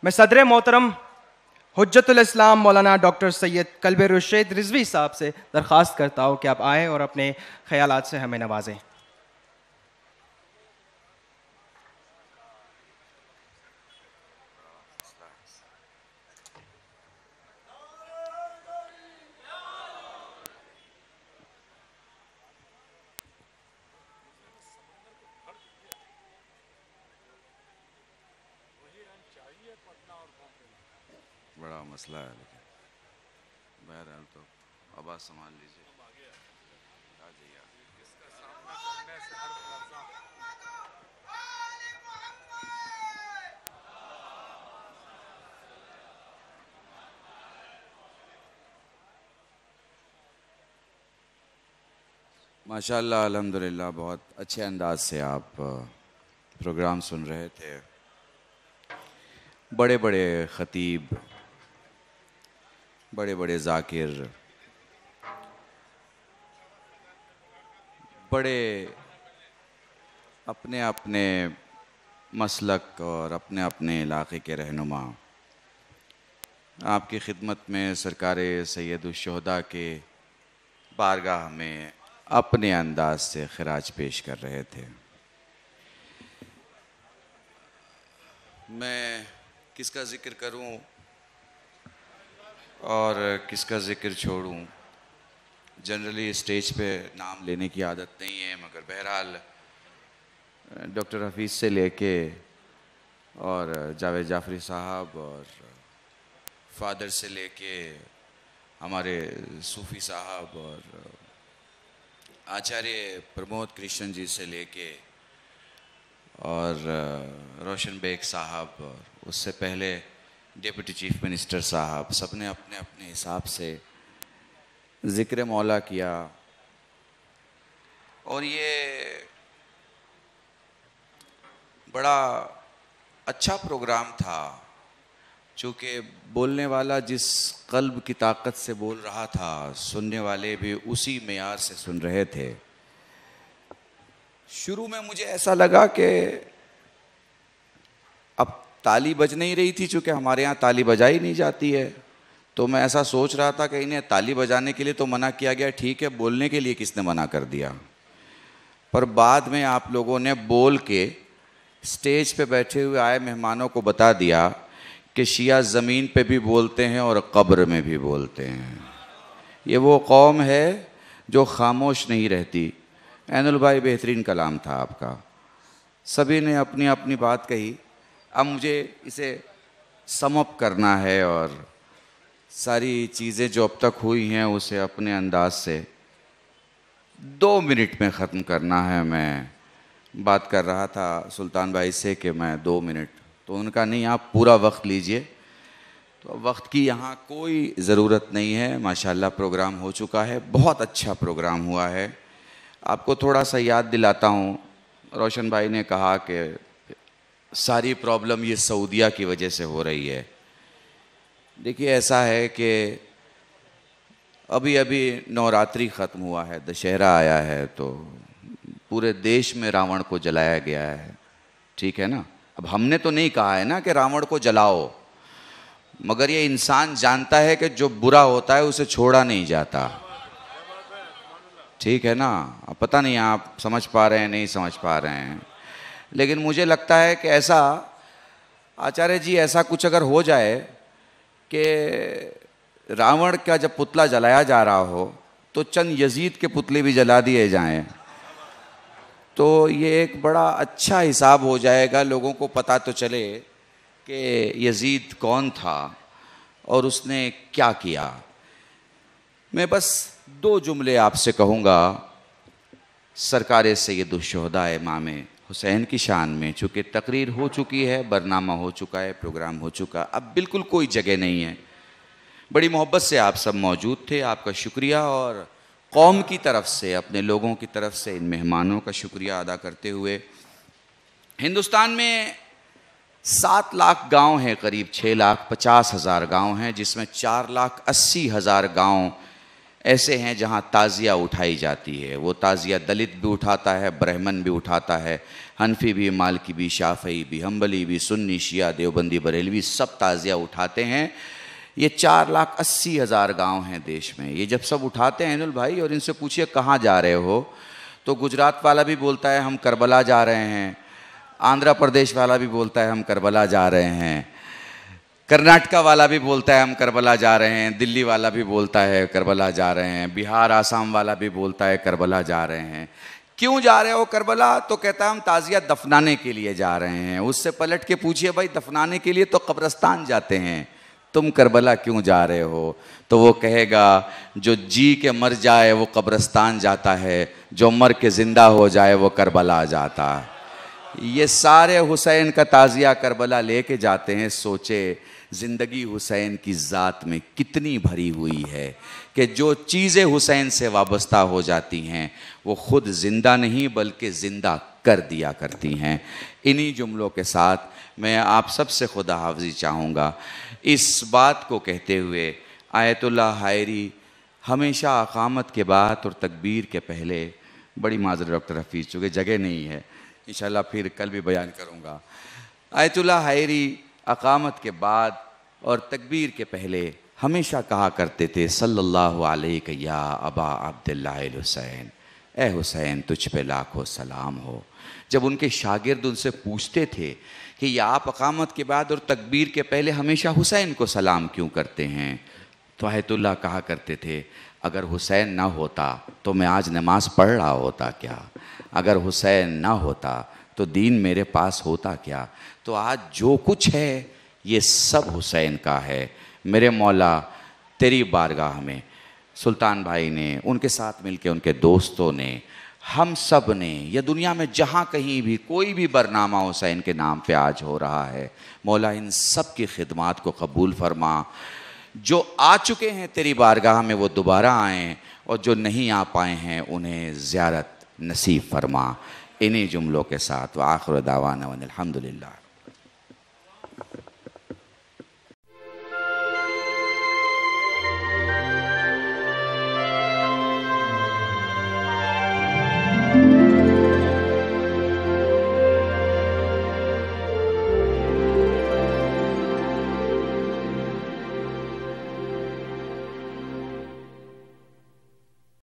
میں صدر محترم حجت الاسلام مولانا ڈاکٹر سید قلب رشید رضوی صاحب سے درخواست کرتا ہوں کہ آپ آئیں اور اپنے خیالات سے ہمیں نوازیں. بڑا مسئلہ ہے لیکن بہرحال تو آواز سنبھال لیجیے. ماشاء اللہ الحمدللہ بہت اچھے انداز سے آپ پروگرام سن رہے تھے. بڑے بڑے خطیب، بڑے بڑے ذاکر، بڑے اپنے اپنے مسلک اور اپنے اپنے علاقے کے رہنما آپ کی خدمت میں سرکار سید الشہداء کے بارگاہ میں اپنے انداز سے خراج پیش کر رہے تھے. میں کس کا ذکر کروں اور کس کا ذکر چھوڑوں؟ جنرلی اسٹیج پہ نام لینے کی عادت نہیں ہے، مگر بہرحال ڈاکٹر حفیظ سے لے کے اور جاوید جعفری صاحب اور فادر سے لے کے ہمارے صوفی صاحب اور آچاریہ پرمود کرشن جی سے لے کے اور روشن بیگ صاحب اور اس سے پہلے ڈیپٹی چیف منسٹر صاحب، سب نے اپنے اپنے حساب سے ذکر مولا کیا. اور یہ بڑا اچھا پروگرام تھا، چونکہ بولنے والا جس قلب کی طاقت سے بول رہا تھا، سننے والے بھی اسی معیار سے سن رہے تھے. شروع میں مجھے ایسا لگا کہ اب تالی بج نہیں رہی تھی، چونکہ ہمارے یہاں تالی بجائی نہیں جاتی ہے، تو میں ایسا سوچ رہا تھا کہ انہیں تالی بجانے کے لیے تو منع کیا گیا، ٹھیک ہے بولنے کے لیے کس نے منع کر دیا؟ پر بعد میں آپ لوگوں نے بول کے اسٹیج پہ بیٹھے ہوئے آئے مہمانوں کو بتا دیا کہ شیعہ زمین پہ بھی بولتے ہیں اور قبر میں بھی بولتے ہیں. یہ وہ قوم ہے جو خاموش نہیں رہتی. عین البھائی بہترین کلام تھا آپ کا، سبھی نے اپنی اپنی بات کہی. اب مجھے اسے سم اپ کرنا ہے اور ساری چیزیں جو اب تک ہوئی ہیں اسے اپنے انداز سے 2 منٹ میں ختم کرنا ہے. میں بات کر رہا تھا سلطان بھائی سے کہ میں 2 منٹ، تو ان کا نہیں آپ پورا وقت لیجئے. تو وقت کی یہاں کوئی ضرورت نہیں ہے. ماشاءاللہ پروگرام ہو چکا ہے، بہت اچھا پروگرام ہوا ہے. آپ کو تھوڑا سا یاد دلاتا ہوں، روشن بھائی نے کہا کہ ساری پرابلم یہ سعودیہ کی وجہ سے ہو رہی ہے. دیکھیے ایسا ہے کہ ابھی نوراتری ختم ہوا ہے، دشہرا آیا ہے، تو پورے دیش میں راون کو جلایا گیا ہے، ٹھیک ہے نا. اب ہم نے تو نہیں کہا ہے نا کہ راون کو جلاؤ، مگر یہ انسان جانتا ہے کہ جو برا ہوتا ہے اسے چھوڑا نہیں جاتا، ٹھیک ہے نا. اب پتہ نہیں آپ سمجھ پا رہے ہیں نہیں سمجھ پا رہے ہیں، لیکن مجھے لگتا ہے کہ ایسا آچاریہ جی ایسا کچھ اگر ہو جائے کہ راون کا جب پتلا جلایا جا رہا ہو تو چند یزید کے پتلے بھی جلا دیے جائیں، تو یہ ایک بڑا اچھا حساب ہو جائے گا. لوگوں کو پتہ تو چلے کہ یزید کون تھا اور اس نے کیا کیا. میں بس 2 جملے آپ سے کہوں گا سرکار سید الشہداء امام حسین کی شان میں، چونکہ تقریر ہو چکی ہے، برنامہ ہو چکا ہے، پروگرام ہو چکا، اب بالکل کوئی جگہ نہیں ہے. بڑی محبت سے آپ سب موجود تھے، آپ کا شکریہ، اور قوم کی طرف سے، اپنے لوگوں کی طرف سے ان مہمانوں کا شکریہ ادا کرتے ہوئے، ہندوستان میں 7 لاکھ گاؤں ہیں، قریب 6,50,000 گاؤں ہیں، جس میں 4,80,000 گاؤں ایسے ہیں جہاں تعزیہ اٹھائی جاتی ہے. وہ تعزیہ دلت بھی اٹھاتا ہے, برہمن بھی اٹھاتا ہے, حنفی بھی, مالکی بھی, شافعی بھی, حنبلی بھی, سنی, شیعہ, دیوبندی, بریلوی, سب تعزیہ اٹھاتے ہیں. یہ 4,80,000 گاؤں ہیں دیش میں. یہ جب سب اٹھاتے ہیں بھائی, اور ان سے پوچھئے کہاں جا رہے ہو, تو گجرات والا بھی بولتا ہے ہم کربلا جا رہے ہیں, آندھرا پردیش والا بھی بولتا ہے ہم کربلا جا رہے ہیں, کرناٹکا والا بھی بولتا ہے ہم کربلا جا رہے ہیں, دلی والا بھی بولتا ہے کربلا جا رہے ہیں, بہار, آسام والا بھی بولتا ہے کربلا جا رہے ہیں. کیوں جا رہے ہو کربلا؟ تو کہتا ہے ہم تعزیہ دفنانے کے لیے جا رہے ہیں. اس سے پلٹ کے پوچھئے بھائی دفنانے کے لیے تو قبرستان جاتے ہیں, تم کربلا کیوں جا رہے ہو؟ تو وہ کہے گا جو جی کے مر جائے وہ قبرستان جاتا ہے, جو مر کے زندہ ہو جائے وہ کربلا جاتا. یہ سارے حسین کا تعزیہ کربلا لے کے جاتے ہیں. سوچے زندگی حسین کی ذات میں کتنی بھری ہوئی ہے کہ جو چیزیں حسین سے وابستہ ہو جاتی ہیں وہ خود زندہ نہیں بلکہ زندہ کر دیا کرتی ہیں. انہی جملوں کے ساتھ میں آپ سب سے خدا حافظی چاہوں گا. اس بات کو کہتے ہوئے آیت اللہ حائری ہمیشہ اقامت کے بعد اور تکبیر کے پہلے, بڑی معذرت ڈاکٹر حفیظ چونکہ جگہ نہیں ہے, انشاءاللہ پھر کل بھی بیان کروں گا. آیت اللہ حائری اقامت کے بعد اور تکبیر کے پہلے ہمیشہ کہا کرتے تھے صلی اللہ علیہ یا ابا عبداللہ الحسین, اے حسین تجھ پہ لاکھوں سلام ہو. جب ان کے شاگرد ان سے پوچھتے تھے کہ یہ آپ اقامت کے بعد اور تکبیر کے پہلے ہمیشہ حسین کو سلام کیوں کرتے ہیں, تو آیت اللہ کہا کرتے تھے اگر حسین نہ ہوتا تو میں آج نماز پڑھ رہا ہوتا کیا, اگر حسین نہ ہوتا تو دین میرے پاس ہوتا کیا, تو آج جو کچھ ہے یہ سب حسین کا ہے. میرے مولا تیری بارگاہ میں سلطان بھائی نے, ان کے ساتھ مل کے ان کے دوستوں نے, ہم سب نے, یا دنیا میں جہاں کہیں بھی کوئی بھی برنامہ حسین کے نام پہ آج ہو رہا ہے, مولا ان سب کی خدمات کو قبول فرما. جو آ چکے ہیں تیری بارگاہ میں وہ دوبارہ آئیں, اور جو نہیں آ پائے ہیں انہیں زیارت نصیب فرما. انہی جملوں کے ساتھ وآخر دعوانا الحمدللہ.